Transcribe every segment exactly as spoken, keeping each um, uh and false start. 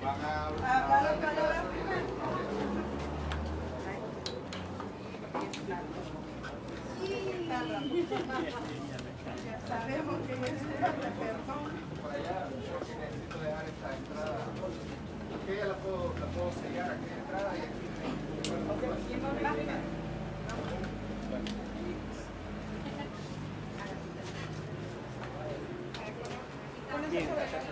van a... Sabemos que necesita perdón. Por allá, yo necesito dejar esta entrada. Aquella la puedo, la puedo sellar, aquella entrada y aquí. Bien,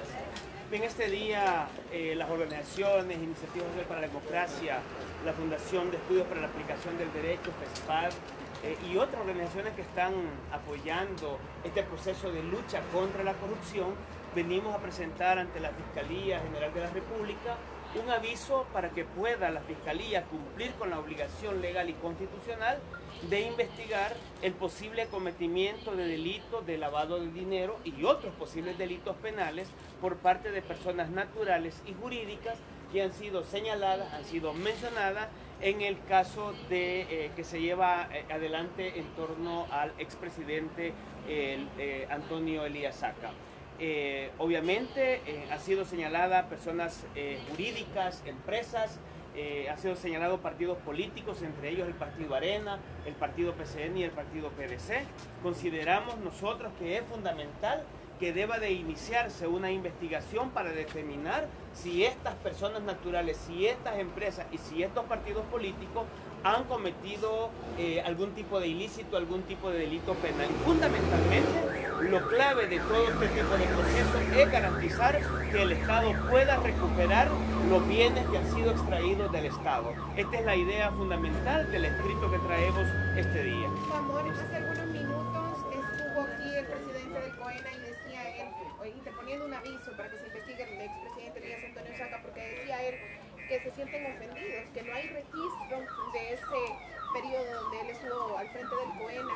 en este día eh, las organizaciones, Iniciativas para la Democracia, la Fundación de Estudios para la Aplicación del Derecho, FESPAD, eh, y otras organizaciones que están apoyando este proceso de lucha contra la corrupción, venimos a presentar ante la Fiscalía General de la República un aviso para que pueda la Fiscalía cumplir con la obligación legal y constitucional de investigar el posible cometimiento de delitos de lavado de dinero y otros posibles delitos penales por parte de personas naturales y jurídicas que han sido señaladas, han sido mencionadas en el caso de, eh, que se lleva eh, adelante en torno al expresidente eh, eh, Antonio Elías Saca. Eh, obviamente eh, ha sido señalada personas eh, jurídicas, empresas, eh, ha sido señalado partidos políticos, entre ellos el Partido Arena, el Partido P C N y el Partido P D C. Consideramos nosotros que es fundamental que deba de iniciarse una investigación para determinar si estas personas naturales, si estas empresas y si estos partidos políticos han cometido eh, algún tipo de ilícito, algún tipo de delito penal. Y fundamentalmente, lo clave de todo este tipo de procesos es garantizar que el Estado pueda recuperar los bienes que han sido extraídos del Estado. Esta es la idea fundamental del escrito que traemos este día. Amor, hace algunos minutos estuvo aquí el presidente del COENA y decía él, interponiendo un aviso para que se investigue el expresidente Elías Antonio Saca, porque decía él que se sienten ofendidos, que no hay registro de ese periodo donde él estuvo al frente del COENA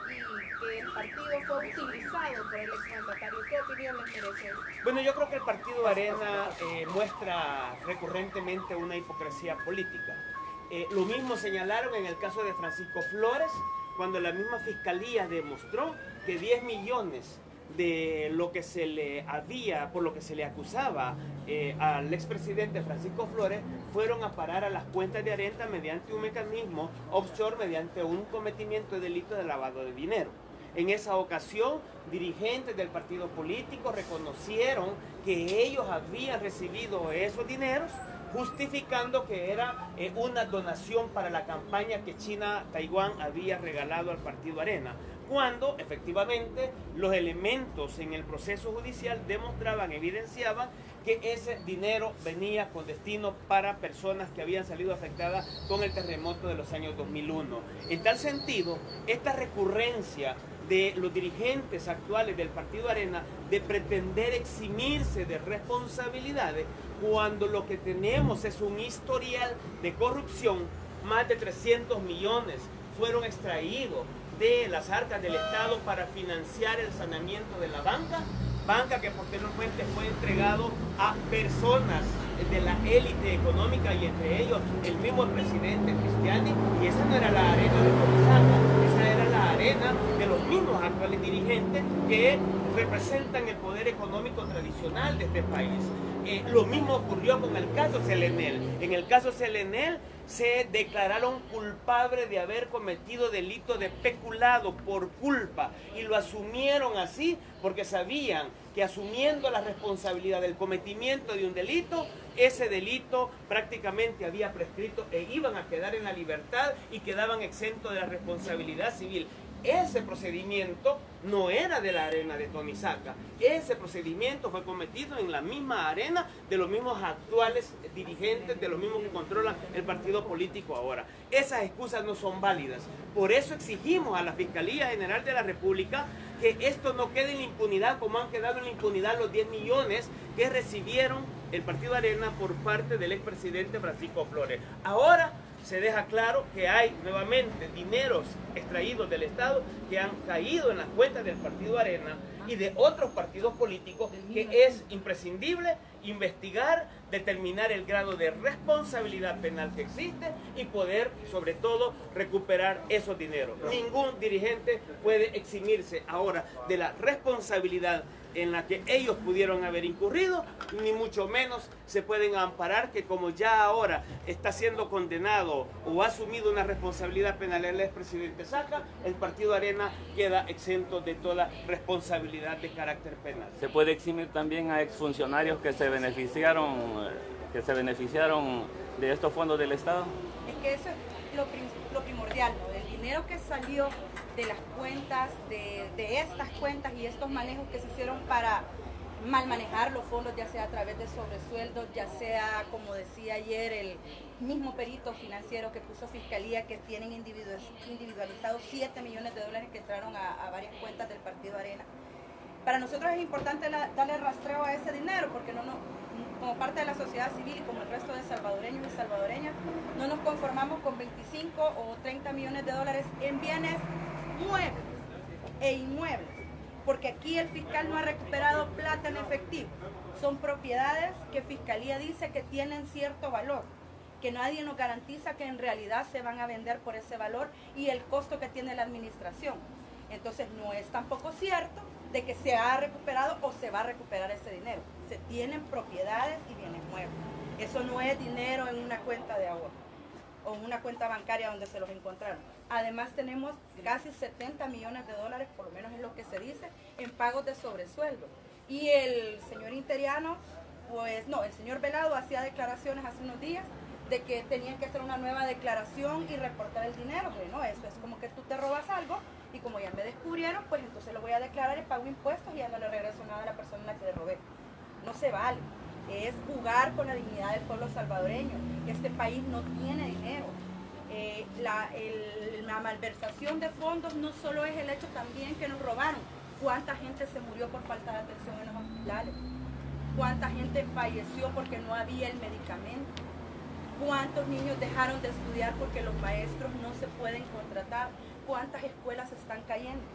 y que el partido fue utilizado por el exmandatario. ¿Qué opinión les merece? Bueno, yo creo que el Partido Arena eh, muestra recurrentemente una hipocresía política. Eh, lo mismo señalaron en el caso de Francisco Flores, cuando la misma Fiscalía demostró que diez millones de lo que se le había, por lo que se le acusaba eh, al expresidente Francisco Flores, fueron a parar a las cuentas de Arena mediante un mecanismo offshore, mediante un cometimiento de delito de lavado de dinero. En esa ocasión, dirigentes del partido político reconocieron que ellos habían recibido esos dineros, justificando que era eh, una donación para la campaña que China Taiwán había regalado al Partido Arena, cuando efectivamente los elementos en el proceso judicial demostraban, evidenciaban que ese dinero venía con destino para personas que habían salido afectadas con el terremoto de los años dos mil uno. En tal sentido, esta recurrencia de los dirigentes actuales del Partido Arena de pretender eximirse de responsabilidades cuando lo que tenemos es un historial de corrupción. Más de trescientos millones fueron extraídos de las arcas del Estado para financiar el saneamiento de la banca, banca que posteriormente fue entregado a personas de la élite económica y entre ellos el mismo presidente Cristiani, y esa no era la arena de Comisaca, esa era la arena de los mismos actuales dirigentes que representan el poder económico tradicional de este país. Eh, lo mismo ocurrió con el caso Selenel. En el caso Selenel se declararon culpables de haber cometido delito de peculado por culpa y lo asumieron así porque sabían que asumiendo la responsabilidad del cometimiento de un delito, ese delito prácticamente había prescrito e iban a quedar en la libertad y quedaban exentos de la responsabilidad civil. Ese procedimiento no era de la arena de Tomisaca, ese procedimiento fue cometido en la misma arena de los mismos actuales dirigentes, de los mismos que controlan el partido político ahora. Esas excusas no son válidas, por eso exigimos a la Fiscalía General de la República que esto no quede en la impunidad como han quedado en la impunidad los diez millones que recibieron el Partido Arena por parte del expresidente Francisco Flores. Ahora se deja claro que hay nuevamente dineros extraídos del Estado que han caído en las cuentas del Partido Arena y de otros partidos políticos, que es imprescindible investigar, determinar el grado de responsabilidad penal que existe y poder, sobre todo, recuperar esos dineros. Ningún dirigente puede eximirse ahora de la responsabilidad en la que ellos pudieron haber incurrido, ni mucho menos se pueden amparar que como ya ahora está siendo condenado o ha asumido una responsabilidad penal el expresidente Saca, el Partido Arena queda exento de toda responsabilidad de carácter penal. ¿Se puede eximir también a exfuncionarios que se beneficiaron, que se beneficiaron de estos fondos del Estado? Es que eso es lo, prim lo primordial, ¿no? El dinero que salió de las cuentas, de, de estas cuentas y estos manejos que se hicieron para mal manejar los fondos, ya sea a través de sobresueldos, ya sea, como decía ayer, el mismo perito financiero que puso Fiscalía, que tienen individualizados siete millones de dólares que entraron a, a varias cuentas del Partido Arena. Para nosotros es importante la, darle rastreo a ese dinero, porque no, no, como parte de la sociedad civil y como el resto de salvadoreños y salvadoreñas, no nos conformamos con veinticinco o treinta millones de dólares en bienes muebles e inmuebles, porque aquí el fiscal no ha recuperado plata en efectivo. Son propiedades que Fiscalía dice que tienen cierto valor, que nadie nos garantiza que en realidad se van a vender por ese valor y el costo que tiene la administración. Entonces no es tampoco cierto de que se ha recuperado o se va a recuperar ese dinero. Se tienen propiedades y bienes muebles. Eso no es dinero en una cuenta de ahorro o en una cuenta bancaria donde se los encontraron. Además tenemos casi setenta millones de dólares, por lo menos es lo que se dice, en pagos de sobresueldo. Y el señor Interiano, pues no, el señor Velado hacía declaraciones hace unos días de que tenían que hacer una nueva declaración y reportar el dinero. Bueno, eso es como que tú te robas algo y como ya me descubrieron, pues entonces lo voy a declarar y pago impuestos y ya no le regreso nada a la persona a la que le robé. No se vale. Es jugar con la dignidad del pueblo salvadoreño. Este país no tiene dinero. Eh, la, el, la malversación de fondos no solo es el hecho también que nos robaron. ¿Cuánta gente se murió por falta de atención en los hospitales? ¿Cuánta gente falleció porque no había el medicamento? ¿Cuántos niños dejaron de estudiar porque los maestros no se pueden contratar? ¿Cuántas escuelas están cayendo?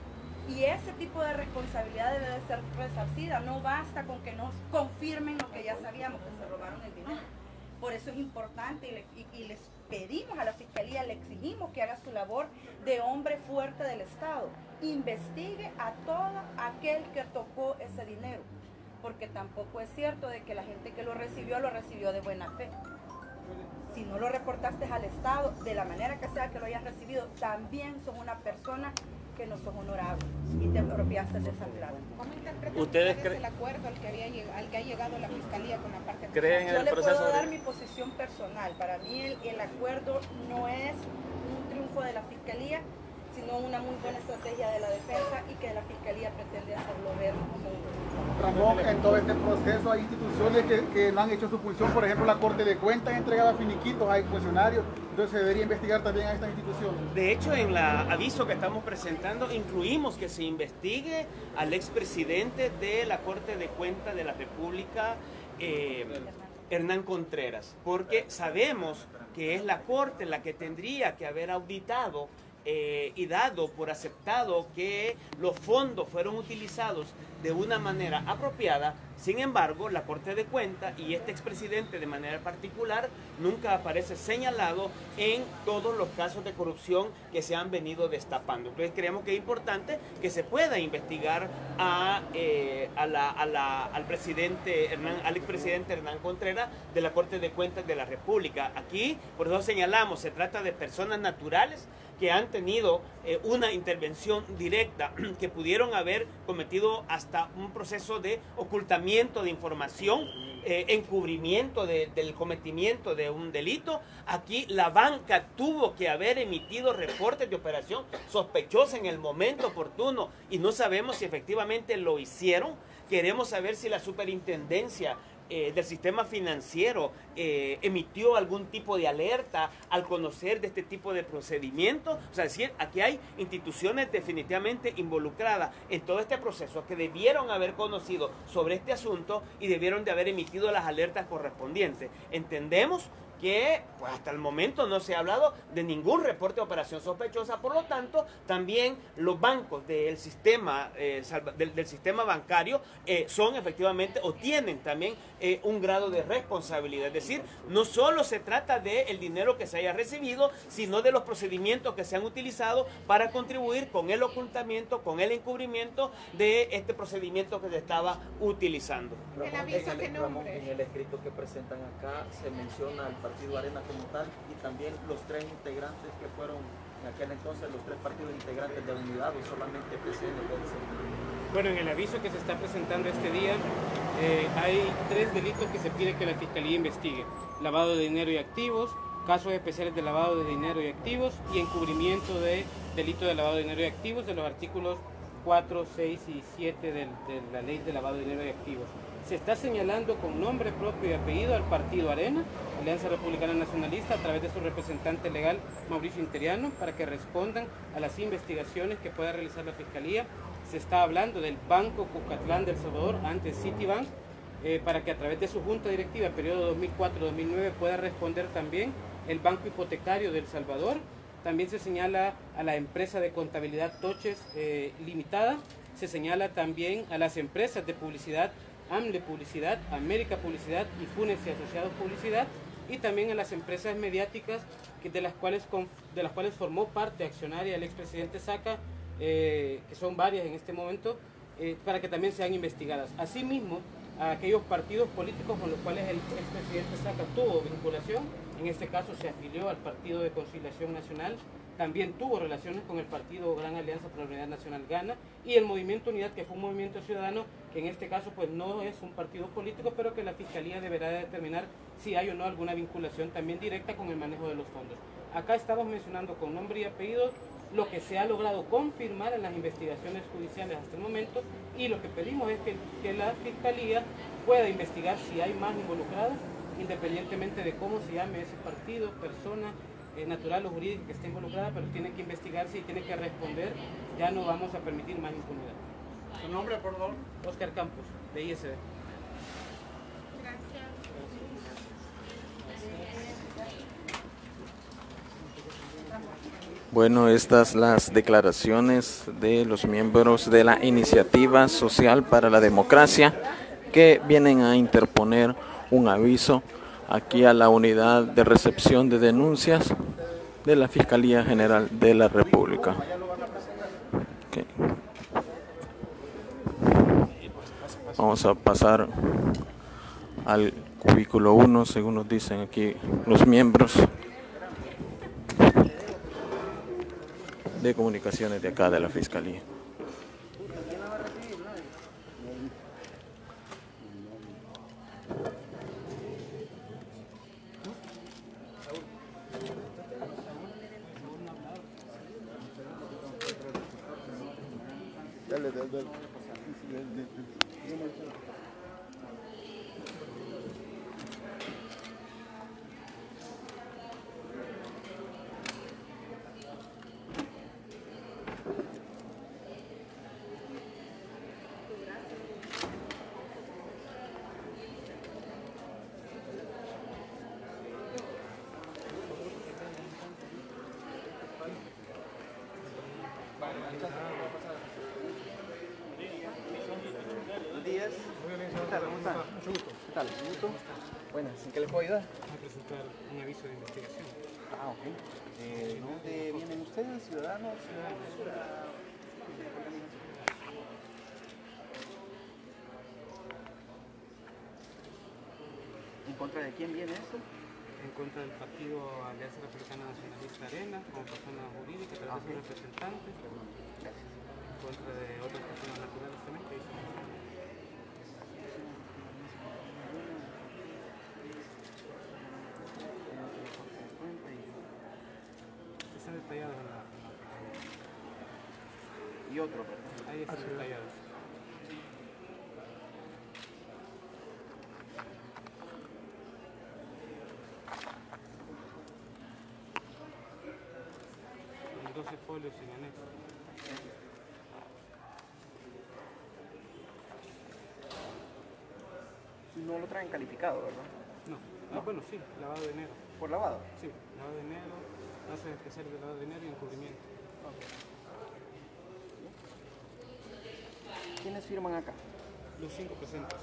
Y ese tipo de responsabilidad debe de ser resarcida. No basta con que nos confirmen lo que ya sabíamos, que se robaron el dinero. Por eso es importante y, le, y, y les pedimos a la Fiscalía, le exigimos que haga su labor de hombre fuerte del Estado. Investigue a todo aquel que tocó ese dinero, porque tampoco es cierto de que la gente que lo recibió, lo recibió de buena fe. Si no lo reportaste al Estado, de la manera que sea que lo hayas recibido, también sos una persona que no sos honorable y te apropiaste de esa plata. ¿Cómo interpretan ¿Ustedes ustedes el acuerdo al que, había llegado, al que ha llegado la Fiscalía con la parte ¿Creen en Yo el le proceso puedo dar de... mi posición personal. Para mí el, el acuerdo no es un triunfo de la Fiscalía, sino una muy buena estrategia de la defensa y que la Fiscalía pretende hacerlo ver como un... Ramón, en todo este proceso hay instituciones que, que no han hecho su función, por ejemplo la Corte de Cuentas ha entregado finiquitos a funcionarios, entonces se debería investigar también a estas instituciones. De hecho, en el aviso que estamos presentando incluimos que se investigue al expresidente de la Corte de Cuentas de la República, eh, Hernán Contreras, porque sabemos que es la Corte la que tendría que haber auditado eh, y dado por aceptado que los fondos fueron utilizados de una manera apropiada. Sin embargo, la Corte de Cuentas y este expresidente de manera particular nunca aparece señalado en todos los casos de corrupción que se han venido destapando. Entonces creemos que es importante que se pueda investigar a, eh, a la, a la, al presidente Hernán, al expresidente Hernán Contreras de la Corte de Cuentas de la República. Aquí, por eso señalamos, se trata de personas naturales que han tenido eh, una intervención directa, que pudieron haber cometido hasta un proceso de ocultamiento de información, eh, encubrimiento de, del cometimiento de un delito. Aquí la banca tuvo que haber emitido reportes de operación sospechosa en el momento oportuno y no sabemos si efectivamente lo hicieron. Queremos saber si la superintendencia Eh, del sistema financiero eh, emitió algún tipo de alerta al conocer de este tipo de procedimientos. O sea, es decir, aquí hay instituciones definitivamente involucradas en todo este proceso que debieron haber conocido sobre este asunto y debieron de haber emitido las alertas correspondientes. Entendemos que pues, hasta el momento no se ha hablado de ningún reporte de operación sospechosa. Por lo tanto, también los bancos del sistema, eh, del, del sistema bancario eh, son efectivamente o tienen también eh, un grado de responsabilidad. Es decir, no solo se trata del dinero que se haya recibido, sino de los procedimientos que se han utilizado para contribuir con el ocultamiento, con el encubrimiento de este procedimiento que se estaba utilizando. El aviso que Ramón, nombre. en el escrito que presentan acá se menciona al Partido Arena como tal y también los tres integrantes que fueron en aquel entonces los tres partidos integrantes de unidad o solamente P C N puede ser. Bueno, en el aviso que se está presentando este día eh, hay tres delitos que se pide que la Fiscalía investigue: lavado de dinero y activos, casos especiales de lavado de dinero y activos y encubrimiento de delito de lavado de dinero y activos de los artículos cuatro, seis y siete del, de la ley de lavado de dinero y activos. Se está señalando con nombre propio y apellido al Partido Arena, Alianza Republicana Nacionalista, a través de su representante legal Mauricio Interiano, para que respondan a las investigaciones que pueda realizar la Fiscalía. Se está hablando del Banco Cuscatlán de El Salvador, antes Citibank, eh, para que a través de su junta directiva, periodo dos mil cuatro a dos mil nueve, pueda responder también el Banco Hipotecario de El Salvador. También se señala a la empresa de contabilidad Toches eh, Limitada. Se señala también a las empresas de publicidad AMLE Publicidad, América Publicidad y Funes y Asociados Publicidad, y también a las empresas mediáticas que de, las cuales, de las cuales formó parte accionaria el expresidente Saca, eh, que son varias en este momento, eh, para que también sean investigadas. Asimismo, a aquellos partidos políticos con los cuales el expresidente Saca tuvo vinculación, en este caso se afilió al Partido de Conciliación Nacional, también tuvo relaciones con el Partido Gran Alianza por la Unidad Nacional Gana y el Movimiento Unidad, que fue un movimiento ciudadano que en este caso pues no es un partido político, pero que la Fiscalía deberá de determinar si hay o no alguna vinculación también directa con el manejo de los fondos. Acá estamos mencionando con nombre y apellido lo que se ha logrado confirmar en las investigaciones judiciales hasta el momento, y lo que pedimos es que, que la Fiscalía pueda investigar si hay más involucrados, independientemente de cómo se llame ese partido, persona, eh, natural o jurídica que esté involucrada, pero tiene que investigarse y tiene que responder. Ya no vamos a permitir más impunidad. ¿Su nombre, por favor? Oscar Campos, de I S D. Gracias. Bueno, estas las declaraciones de los miembros de la Iniciativa Social para la Democracia, que vienen a interponer un aviso aquí a la unidad de recepción de denuncias de la Fiscalía General de la República. Okay. Vamos a pasar al cubículo uno, según nos dicen aquí los miembros de comunicaciones de acá de la Fiscalía. Dale, dale, dale. Buenos días. ¿Qué tal? ¿Cómo están? Mucho gusto. ¿Qué tal? Mucho gusto. Buenas, ¿en qué les puedo ayudar? Vamos a presentar un aviso de investigación. Ah, ok. Eh, ¿De dónde vienen ustedes? ¿Ciudadanos? ¿En contra de quién viene esto? En contra del Partido Alianza Republicana Nacionalista Arena, como persona jurídica, a través de su representante. Gracias. En contra de otras personas naturales también que dicen. Están detallados en la, en la Y otro, ¿verdad? ahí están detallados. Los doce folios sin anexo. No lo traen calificado, ¿verdad? No, ah, bueno, sí, lavado de dinero. ¿Por lavado? Sí, lavado de dinero, casos especiales de lavado de dinero y encubrimiento. ¿Quiénes firman acá? Los cinco presentes.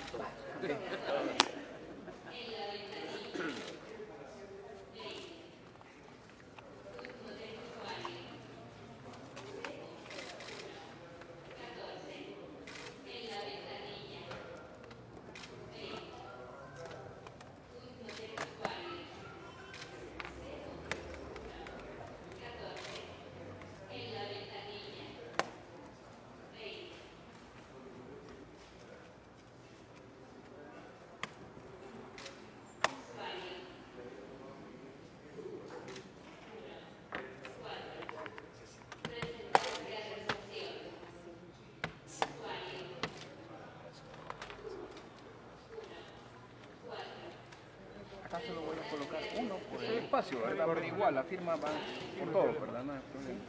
Acá solo voy a colocar uno por el espacio, ¿verdad? Pero igual, la firma va por todo, ¿verdad? No hay problema.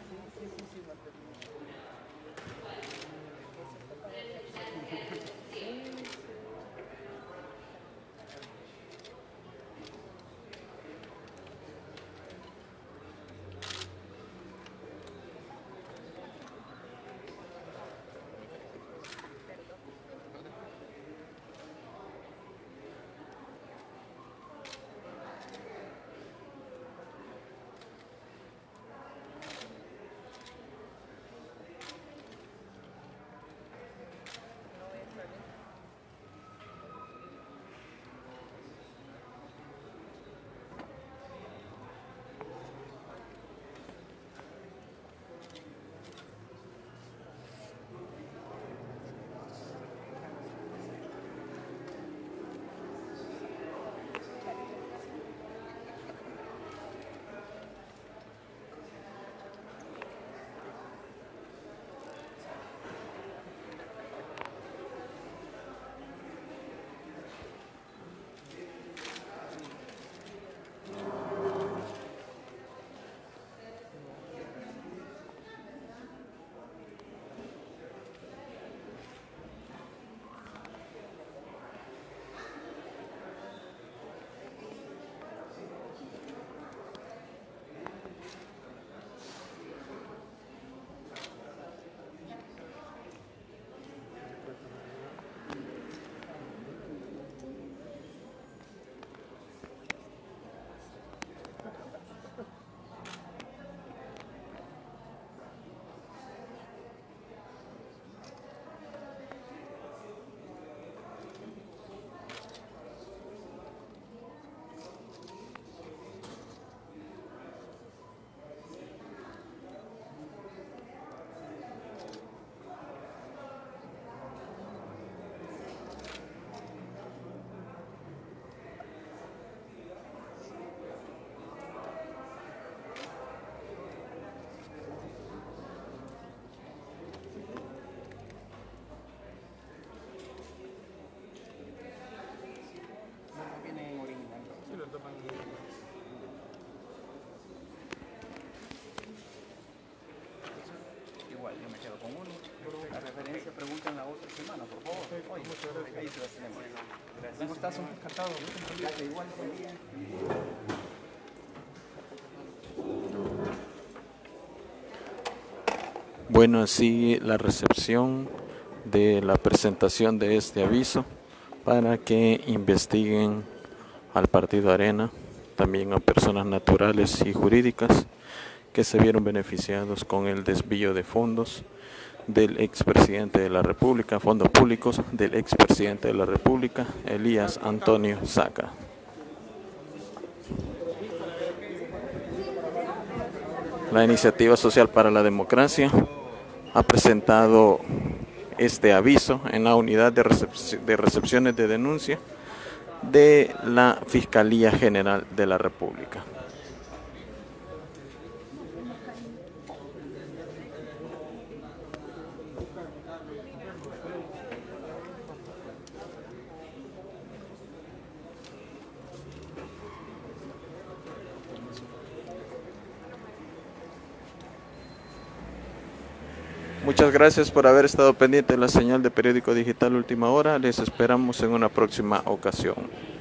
¿Cómo estás? Son encantados. Igual. Bueno, así la recepción de la presentación de este aviso para que investiguen al Partido Arena, también a personas naturales y jurídicas que se vieron beneficiados con el desvío de fondos del expresidente de la República, fondos públicos del expresidente de la República, Elías Antonio Saca. La Iniciativa Social para la Democracia ha presentado este aviso en la unidad de, recep- de recepciones de denuncia de la Fiscalía General de la República. Muchas gracias por haber estado pendiente de la señal de Periódico Digital Última Hora. Les esperamos en una próxima ocasión.